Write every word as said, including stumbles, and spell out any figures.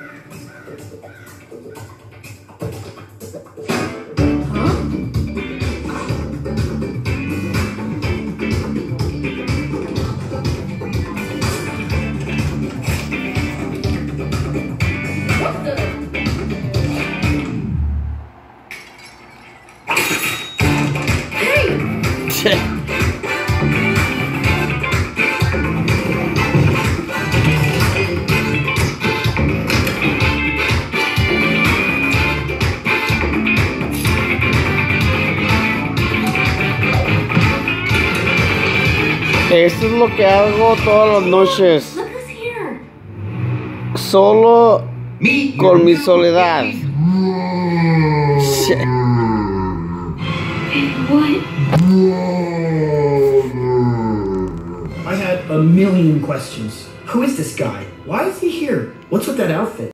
Esto es lo que hago todas las noches. Look who's here. Solo con mi soledad. What? I had a million questions. Who is this guy? Why is he here? What's with that outfit?